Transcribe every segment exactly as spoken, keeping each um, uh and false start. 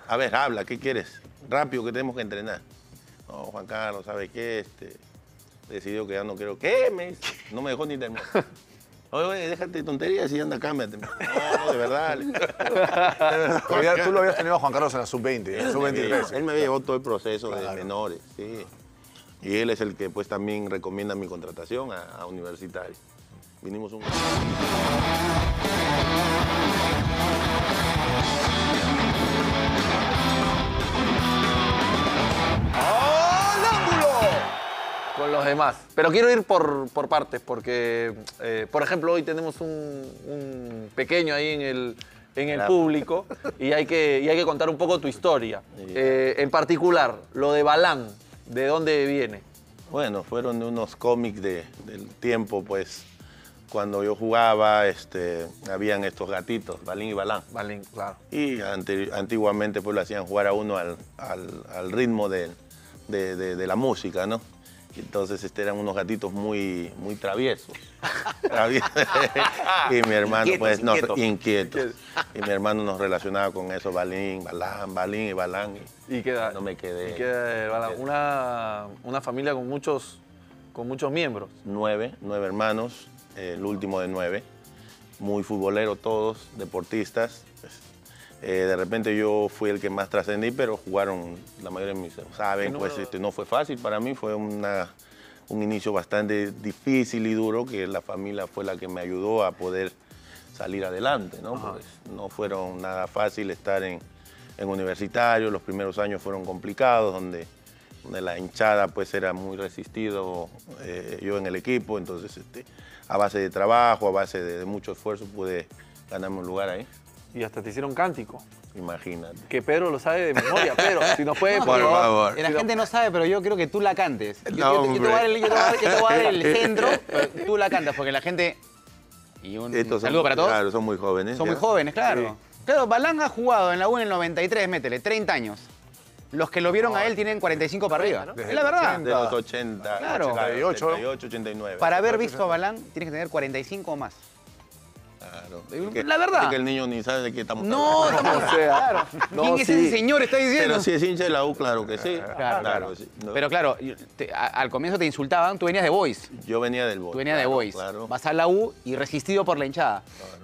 A ver, habla, ¿qué quieres? Rápido que tenemos que entrenar. No, Juan Carlos, ¿sabes qué? Este, decidió que ya no quiero. ¿Qué? Me dice. No me dejó ni terminar. Oye, oye, déjate de tonterías y anda, cámbiate. No, no, de verdad. De verdad. Ya, tú lo habías tenido a Juan Carlos en la sub veinte, en la sub veintitrés. Él me había llevado todo el proceso Claro. de menores, sí. Y él es el que pues también recomienda mi contratación a, a Universitario. Vinimos un... Con los demás. Pero quiero ir por, por partes, porque, eh, por ejemplo, hoy tenemos un, un pequeño ahí en el, en el Claro. público y hay, que, y hay que contar un poco tu historia. Eh, en particular, lo de Balán, ¿de dónde viene? Bueno, fueron de unos cómics de, del tiempo, pues, cuando yo jugaba, este, habían estos gatitos, Balín y Balán. Balín, claro. Y ante- antiguamente pues lo hacían jugar a uno al, al- al ritmo de, de- de- de la música, ¿no? Y entonces este, eran unos gatitos muy, muy traviesos. Traviesos. Y mi hermano, Inquietos, pues, nos- inquietos. inquietos. Y mi hermano nos relacionaba con eso, Balín, Balán, Balín y Balán. Y Y queda, no me quedé. y queda, eh, Balán, una, una familia con muchos, con muchos miembros. Nueve, nueve hermanos, eh, el último de nueve. Muy futboleros todos, deportistas. Pues, eh, de repente yo fui el que más trascendí, pero jugaron la mayoría de mis... Saben, ¿Qué pues número? este, no fue fácil para mí, fue una, un inicio bastante difícil y duro, que la familia fue la que me ayudó a poder salir adelante, ¿no? Pues, no fueron nada fácil estar en, en Universitario, los primeros años fueron complicados, donde, donde la hinchada pues era muy resistido, eh, yo en el equipo, entonces este, a base de trabajo, a base de, de mucho esfuerzo pude ganarme un lugar ahí, Y hasta te hicieron cántico. imagínate. Que Pedro lo sabe de memoria. Pedro, si nos puede, Por favor. La gente no sabe, pero yo creo que tú la cantes. Yo, No, yo- yo te voy a dar el, yo te voy a dar- yo te voy a dar el hombre. centro, pero tú la cantas, porque la gente... Y un Estos son- saludo para todos. Claro, son muy jóvenes. Son ¿ya? muy jóvenes, claro. Claro, Balán ha jugado en la U en el noventa y tres, métele, treinta años. Los que lo vieron a él tienen cuarenta y cinco para arriba. Desde Es la el verdad. De los ochenta, Claro. ochenta y ocho, ochenta y ochenta y ocho, ochenta y nueve. Para haber visto a Balán, tienes que tener cuarenta y cinco o más. Claro. La verdad. Es que el niño ni sabe de qué estamos No, hablando. estamos- O sea, claro. no, ¿Quién es sí. ese señor? Está diciendo. Pero si es hincha de la U, claro que sí. Claro, claro. sí. No, Pero claro, yo- te- a- al comienzo te insultaban, tú venías de Boys. yo venía del Boys. Tú venías de claro, Boys. Claro. Vas a la U y resistido por la hinchada.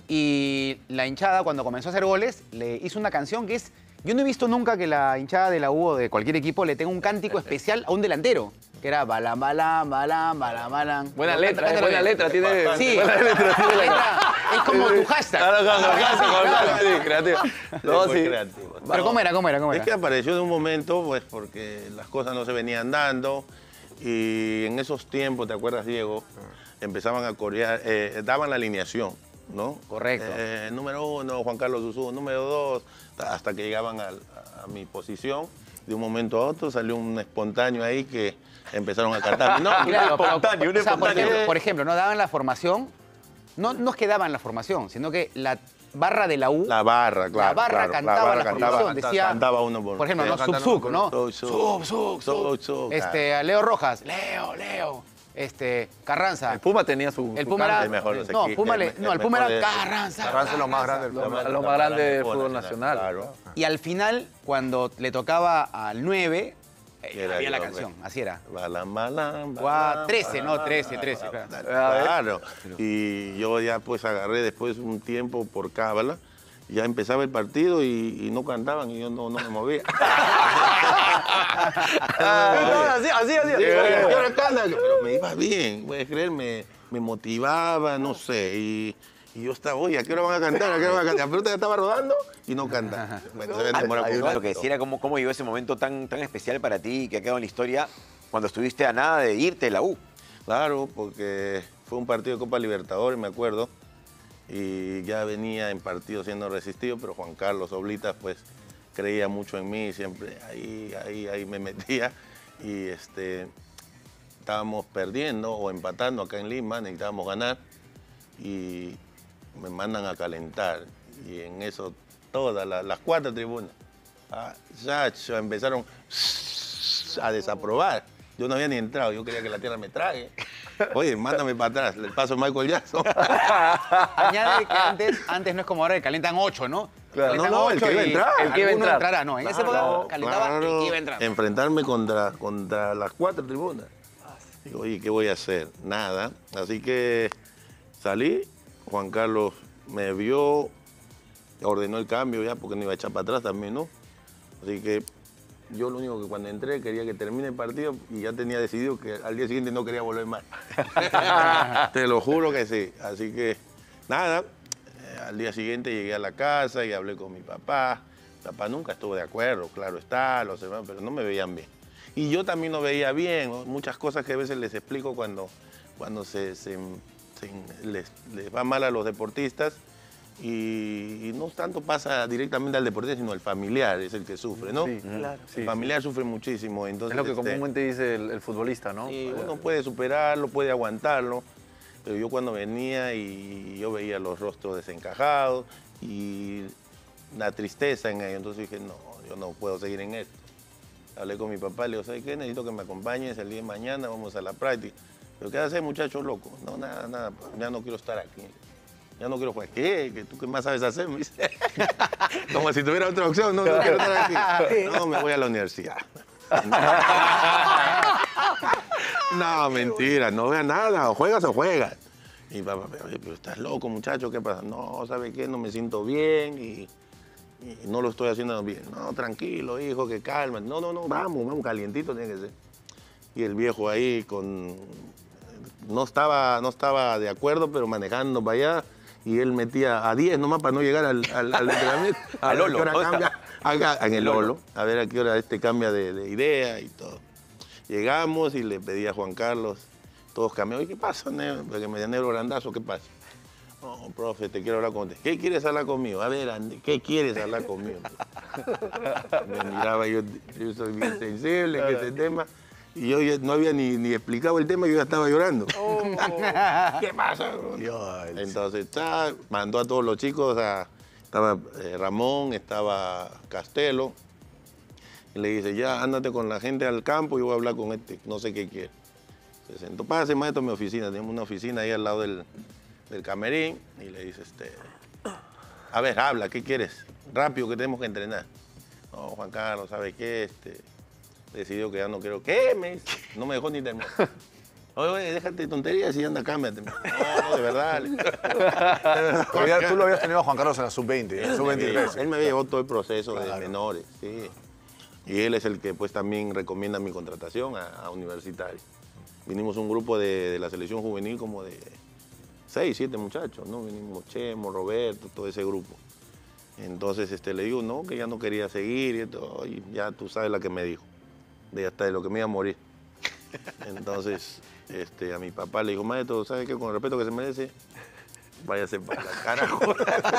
Y la hinchada, cuando comenzó a hacer goles, le hizo una canción que es... Yo no he visto nunca que la hinchada de la U o de cualquier equipo le tenga un cántico especial a un delantero. Que era balán, balán, balán, balán, balán. Buena No, letra, cántalo eh, buena bien. letra. Tiene, Sí, buena letra, tiene la letra es como tu hashtag. Claro, claro, claro, claro, Claro. sí, creativo. No, Muy sí. creativo. Pero ¿cómo era, cómo era, cómo Es era? que apareció de un momento, pues, porque las cosas no se venían dando y en esos tiempos, ¿te acuerdas, Diego? Empezaban a corear, eh, daban la alineación, ¿no? Correcto. Eh, número uno, Juan Carlos Susú, número dos, hasta que llegaban al- a, a mi posición. De un momento a otro salió un espontáneo ahí que empezaron a cantar. No, Claro, pero, espontáneo, un o sea, por espontáneo. ejemplo, por ejemplo, no daban la formación, no, no es que daban la formación, sino que la barra de la U, La barra, claro. la barra claro, cantaba la, cantaba, formación, decía, cantaba uno por por ejemplo, no, Sí, sub sub, ¿no? Sub, sub, sub, sub, sub, Este, a Leo Rojas, Leo, Leo, este, Carranza. El Puma tenía su. El su Puma cambio. era, El mejor de los no, equipos, Puma, el le- me- no, el el Puma mejor era de- Carranza. Carranza es lo más grande del Lo, fútbol. ma- lo más grande del fútbol nacional. Claro. Y al final, cuando le tocaba al nueve, eh, Era había la yo, canción, así era. Balam, balam, Guau, balam, trece, ¿no? balam, trece, trece, balam. claro. Claro. Y yo ya pues agarré después un tiempo por cábala. Ya empezaba el partido y, y no cantaban y yo no, no me movía. así, así, así. Sí, oye, ¿qué hora canta? Pero me iba bien, puedes creer, me, me motivaba, no sé. Y, y yo estaba, oye, ¿a qué hora van a cantar? ¿A qué hora van a cantar? La pelota ya estaba rodando y no cantaba. Bueno, se demora Ah, un Claro, poco. que decía cómo, cómo llegó ese momento tan, tan especial para ti que ha quedado en la historia cuando estuviste a nada de irte de la U. Claro, porque fue un partido de Copa Libertadores, me acuerdo, y ya venía en partido siendo resistido, pero Juan Carlos Oblitas pues creía mucho en mí, siempre ahí, ahí, ahí me metía y este, estábamos perdiendo o empatando acá en Lima, necesitábamos ganar y me mandan a calentar y en eso todas la- las cuatro tribunas, ah, ya, ya empezaron a desaprobar. Yo no había ni entrado, yo quería que la tierra me trague. Oye, mándame para atrás, le paso a Michael Jackson. Añade que antes, antes no es como ahora que calientan ocho, ¿no? Claro. Faltan No, no, el ocho que iba a y entrar. El que iba a alguno entrar. entrará, no. En esa época Claro, calentaba claro. el que iba a entrar. Enfrentarme contra, contra las cuatro tribunas. Digo, oye, ¿qué voy a hacer? Nada. Así que salí, Juan Carlos me vio, ordenó el cambio ya porque no iba a echar para atrás también, ¿no? Así que yo lo único que cuando entré quería que termine el partido y ya tenía decidido que al día siguiente no quería volver más. Te lo juro que sí. Así que nada, eh, al día siguiente llegué a la casa y hablé con mi papá. Mi papá nunca estuvo de acuerdo, claro está, los hermanos, pero no me veían bien. Y yo también no veía bien, ¿no? Muchas cosas que a veces les explico cuando, cuando se, se- se- les, les va mal a los deportistas. Y, y no tanto pasa directamente al deportista, sino el familiar es el que sufre, ¿no? Sí, claro. El familiar sufre muchísimo. Entonces, Es lo que este, comúnmente dice el, el futbolista, ¿no? y uno puede superarlo, puede aguantarlo, pero yo cuando venía y yo veía los rostros desencajados y la tristeza en ellos, entonces dije, no, yo no puedo seguir en esto. Hablé con mi papá, le digo, ¿sabes qué? Necesito que me acompañes el día de mañana, vamos a la práctica. ¿Pero qué haces, muchacho loco? No, nada, nada, ya no quiero estar aquí. Ya no quiero jugar. ¿Qué? ¿Que ¿Tú qué más sabes hacer? Me dice. Como si tuviera otra opción. No, no quiero estar aquí. No, me voy a la universidad. No, mentira, no veas nada. O juegas o juegas. Y papá, pero, pero estás loco, muchacho, ¿qué pasa? No, ¿sabe qué? No me siento bien y, y no lo estoy haciendo bien. No, tranquilo, hijo, que calma. No, no, no, vamos, vamos, calientito tiene que ser. Y el viejo ahí con... No estaba, no estaba de acuerdo, pero manejando para allá. Y él metía a diez nomás para no llegar al, al, al entrenamiento. A Al ver a Lolo, qué hora ¿dónde cambia. Acá, en el Lolo. Lolo. A ver a qué hora este cambia de, de idea y todo. Llegamos y le pedí a Juan Carlos, todos cambiaron. ¿Y qué pasa, negro? Porque me decía, negro grandazo, ¿qué pasa? No, profe, te quiero hablar contigo. ¿Qué quieres hablar conmigo? A ver, Andy, ¿qué quieres hablar conmigo? Me miraba, yo, yo soy bien sensible en ese tema. Y yo ya no había ni, ni explicado el tema y yo ya estaba llorando. ¿Qué pasa? Entonces, ta, mandó a todos los chicos, a, estaba eh, Ramón, estaba Castelo, y le dice, ya, ándate con la gente al campo y voy a hablar con este, no sé qué quiere. Se sentó, pase, maestro, a mi oficina, tenemos una oficina ahí al lado del, del camerín, y le dice, este, a ver, habla, ¿qué quieres? Rápido, que tenemos que entrenar. No, Juan Carlos, ¿sabe qué? Este, decidió que ya no quiero. ¿Qué? Me dice. No me dejó ni terminar. Oye, oye, déjate de tonterías y anda, cámbiate. No, no, de verdad. De verdad. Pero ya tú lo habías tenido a Juan Carlos en la sub veinte, en la sub veintitrés. Él me había llevado todo el proceso de Claro. menores, sí. Y él es el que pues también recomienda mi contratación a, a Universitario. Vinimos un grupo de, de la selección juvenil como de seis, siete muchachos, ¿no? Vinimos Chemo, Roberto, todo ese grupo. Entonces este, le digo, no, que ya no quería seguir y todo, y ya tú sabes la que me dijo, de hasta de lo que me iba a morir. Entonces este, a mi papá le dijo, maestro, ¿sabe qué? Con el respeto que se merece, váyase para la carajo.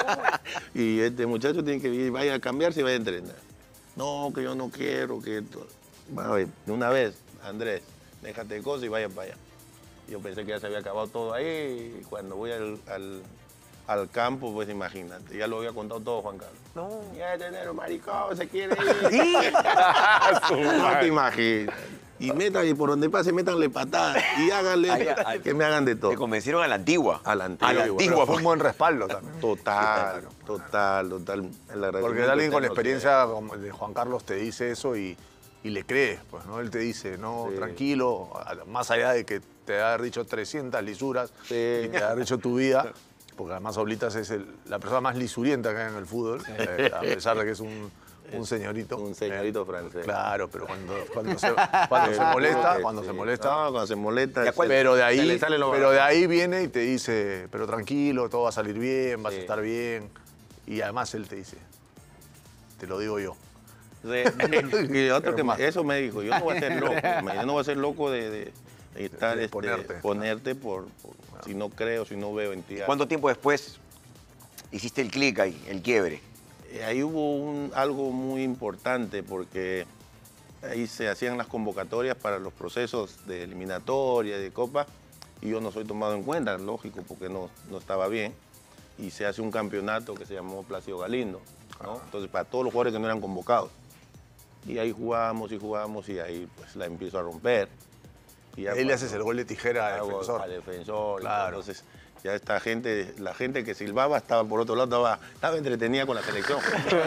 Y este muchacho tiene que ir, vaya a cambiarse y vaya a entrenar. No, que yo no quiero, que esto. Bueno, de una vez, Andrés, déjate de cosas y vaya para allá. Yo pensé que ya se había acabado todo ahí y cuando voy al, al, al campo, pues imagínate, ya lo había contado todo Juan Carlos. No, ya tener maricón, se quiere ir. No te imaginas. Y metan, y por donde pase, métanle patadas y háganle Ay, ay. que me hagan de todo. Te convencieron a la antigua. A la antigua. A la Pero antigua. Fue un buen respaldo también. Total, total, total. El Porque agradecimiento alguien con la eterno, experiencia como el de Juan Carlos te dice eso y, y le crees, pues, ¿no? Él te dice, no, Sí. tranquilo, a- más allá de que te haya dicho trescientas lisuras Sí. y te haya dicho tu vida, porque además Oblitas es el- la persona más lisurienta que hay en el fútbol, eh, a pesar de que es un, un señorito. Un señorito Eh, francés. Claro, pero cuando, cuando se, cuando se molesta, cuando se molesta... No, cuando se molesta. ¿Y a cuál- Pero de se ahí, le sale lo pero de bravo. ahí viene y te dice, pero tranquilo, todo va a salir bien, vas a Sí. estar bien. Y además él te dice, te lo digo yo. Re- y otro que me- más. eso me dijo, yo no voy a ser loco, me- yo no voy a ser loco de, de- de estar, De este, ponerte. ponerte por, por- si no creo, si no veo en ti. algo. ¿Cuánto tiempo después hiciste el clic ahí, el quiebre? Eh, Ahí hubo un- algo muy importante porque ahí se hacían las convocatorias para los procesos de eliminatoria, de copa, y yo no soy tomado en cuenta, lógico, porque no, no estaba bien. Y se hace un campeonato que se llamó Plácido Galindo, ¿no? Entonces, para todos los jugadores que no eran convocados. Y ahí jugamos y jugamos y ahí pues la empiezo a romper. Y ya Ahí le cuando haces el gol de tijera al hago defensor. al defensor, Claro. entonces Ya esta gente, la gente que silbaba estaba por otro lado, estaba, estaba entretenida con la selección.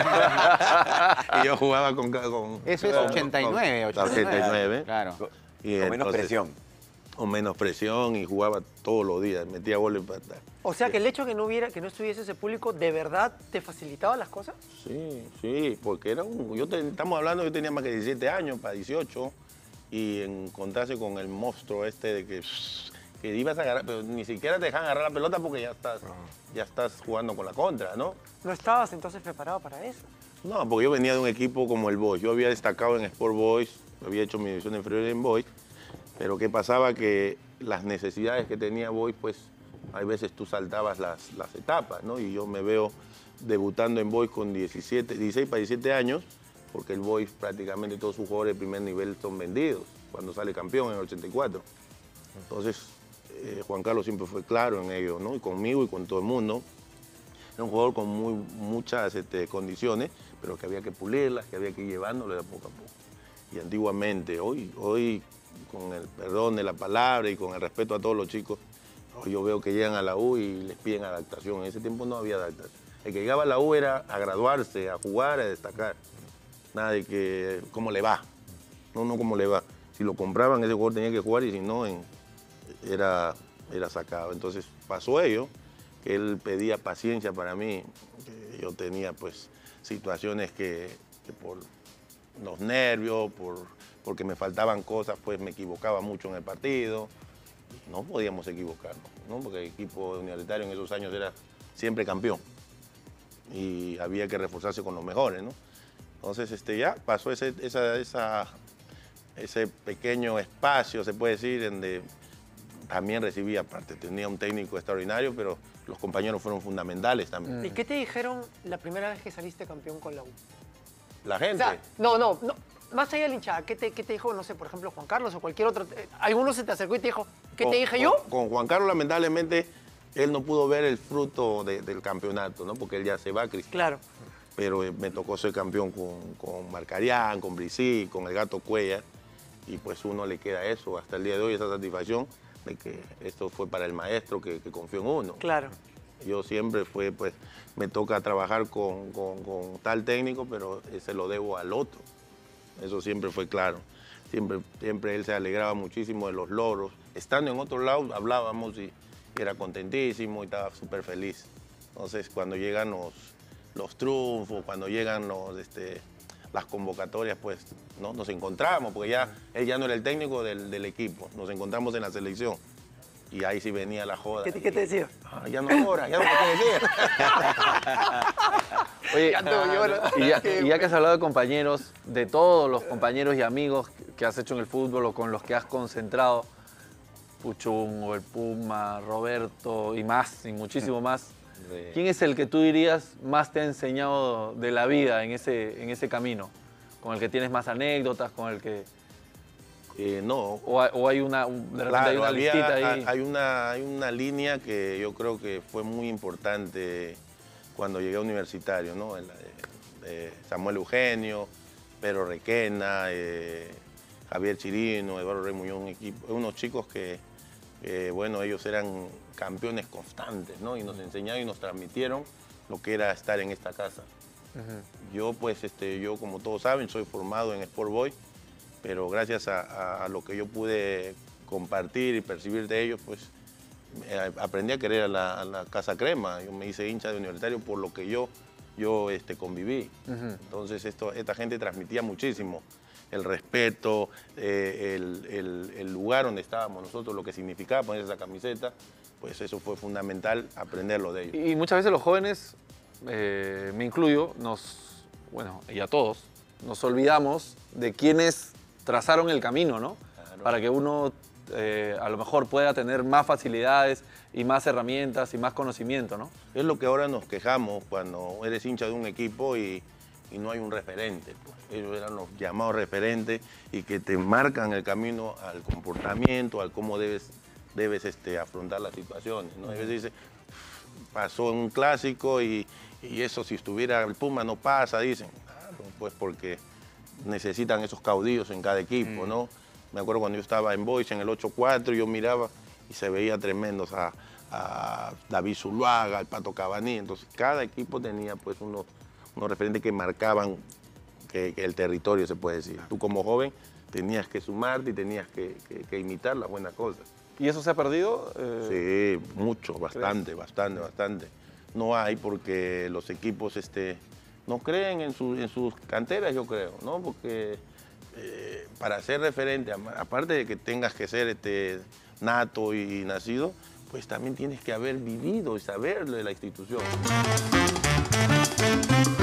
Y yo jugaba con... con Eso es con- ochenta y nueve, con- ochenta y nueve. Claro. Y Con menos entonces, presión. Con menos presión y jugaba todos los días, metía goles para... O sea que el hecho que no hubiera, que no estuviese ese público, ¿de verdad te facilitaba las cosas? Sí, sí, porque era un... Yo te- estamos hablando, yo tenía más que diecisiete años, para dieciocho, y encontrarse con el monstruo este de que, que ibas a agarrar, pero ni siquiera te dejan agarrar la pelota porque ya estás, ya estás jugando con la contra, ¿no? ¿No estabas entonces preparado para eso? No, porque yo venía de un equipo como el Boys. Yo había destacado en Sport Boys, había hecho mi división inferior en Boys, pero ¿qué pasaba? Que las necesidades que tenía Boys, pues, hay veces tú saltabas las, las etapas, ¿no? Y yo me veo debutando en Boys con diecisiete, dieciséis para diecisiete años, porque el Boys prácticamente todos sus jugadores de primer nivel son vendidos cuando sale campeón en el ochenta y cuatro. Entonces, eh, Juan Carlos siempre fue claro en ello, ¿no? Y conmigo y con todo el mundo. Era un jugador con muy, muchas este, condiciones, pero que había que pulirlas, que había que ir llevándole de poco a poco. Y antiguamente, hoy, hoy, con el perdón de la palabra y con el respeto a todos los chicos, hoy yo veo que llegan a la U y les piden adaptación. En ese tiempo no había adaptación. El que llegaba a la U era a graduarse, a jugar, a destacar. Nada de que, ¿cómo le va? No, no, ¿cómo le va? Si lo compraban, ese jugador tenía que jugar y si no, en, era, era sacado. Entonces pasó ello, que él pedía paciencia para mí. Que yo tenía pues situaciones que, que por los nervios, por, porque me faltaban cosas, pues me equivocaba mucho en el partido. No podíamos equivocarnos, ¿no? Porque el equipo universitario en esos años era siempre campeón y había que reforzarse con los mejores, ¿no? Entonces este, ya pasó ese, esa, esa, ese pequeño espacio, se puede decir, donde también recibí aparte. Tenía un técnico extraordinario, pero los compañeros fueron fundamentales también. ¿Y qué te dijeron la primera vez que saliste campeón con la U? La O gente. sea, no, no, no. Más allá de la hinchada, ¿qué te, qué te dijo, no sé, por ejemplo, Juan Carlos o cualquier otro? eh, ¿Alguno se te acercó y te dijo, ¿qué Con- te dije con- yo? Con Juan Carlos, lamentablemente, él no pudo ver el fruto de- del campeonato, ¿no? Porque él ya se va, Cristian. Claro. Pero eh, me tocó ser campeón con, con Marcarián, con Bricí, con el Gato Cuellar, y pues uno le queda eso hasta el día de hoy, esa satisfacción de que esto fue para el maestro que, que confió en uno. Claro. Yo siempre fue, pues, me toca trabajar con, con- con tal técnico, pero se lo debo al otro. Eso siempre fue claro. Siempre, siempre él se alegraba muchísimo de los logros. Estando en otro lado, hablábamos y, y era contentísimo y estaba súper feliz. Entonces, cuando llegan los, los triunfos, cuando llegan los, este, las convocatorias, pues ¿no? Nos encontramos, porque ya él ya no era el técnico del, del equipo. Nos encontramos en la selección. Y ahí sí venía la joda. ¿Qué te, qué te decía? Ah, ya no llora, ya no me quiere decir. Oye, Ya no llora. y ya, y ya que has hablado de compañeros, de todos los compañeros y amigos que has hecho en el fútbol o con los que has concentrado, Puchung o el Puma, Roberto y más, y muchísimo más, ¿quién es el que tú dirías más te ha enseñado de la vida en ese, en ese camino? ¿Con el que tienes más anécdotas, con el que... Eh, no, O hay, o hay una, un- de repente claro, hay una había- listita ahí? hay una, hay una línea que yo creo que fue muy importante cuando llegué a Universitario, ¿no? En la de- de Samuel Eugenio, Pedro Requena, eh, Javier Chirino, Eduardo Rey Muñoz, un equipo, unos chicos que, que, bueno, ellos eran campeones constantes, ¿no? Y nos enseñaron y nos transmitieron lo que era estar en esta casa. Yo, pues, este, yo, como todos saben, soy formado en Sport Boys, pero gracias a, a- a lo que yo pude compartir y percibir de ellos, pues eh, aprendí a querer a la, a la Casa Crema. Yo me hice hincha de Universitario por lo que yo, yo este, conviví. Entonces esto, esta gente transmitía muchísimo el respeto, eh, el, el- el lugar donde estábamos nosotros, lo que significaba poner esa camiseta, pues eso fue fundamental aprenderlo de ellos. Y muchas veces los jóvenes, eh, me incluyo, nos, bueno, y a todos, nos olvidamos de quienes trazaron el camino, ¿no? Claro. Para que uno eh, a lo mejor pueda tener más facilidades y más herramientas y más conocimiento, ¿no? Es lo que ahora nos quejamos cuando eres hincha de un equipo y, y no hay un referente. Pues. Ellos eran los llamados referentes y que te marcan el camino al comportamiento, al cómo debes, debes este, afrontar las situaciones, ¿no? A veces dice, pasó en un clásico y, y eso si estuviera el Puma no pasa, dicen. Claro, pues porque necesitan esos caudillos en cada equipo, ¿no? Me acuerdo cuando yo estaba en Boys en el ocho cuatro, yo miraba y se veía tremendos a, a David Zuluaga, al Pato Cabaní. Entonces, cada equipo tenía pues unos, unos referentes que marcaban que, que el territorio, se puede decir. Tú como joven tenías que sumarte y tenías que, que, que imitar las buenas cosas. ¿Y eso se ha perdido? Eh, Sí, mucho, bastante, ¿crees? bastante, bastante. No hay porque los equipos este, no creen en, su, en sus canteras, yo creo, ¿no? Porque eh, para ser referente, aparte de que tengas que ser este, nato y nacido, pues también tienes que haber vivido y saberlo de la institución.